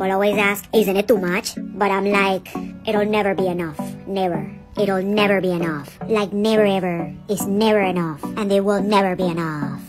People always ask, isn't it too much? But I'm like, it'll never be enough. Never. It'll never be enough. Like never ever is never enough. And it will never be enough.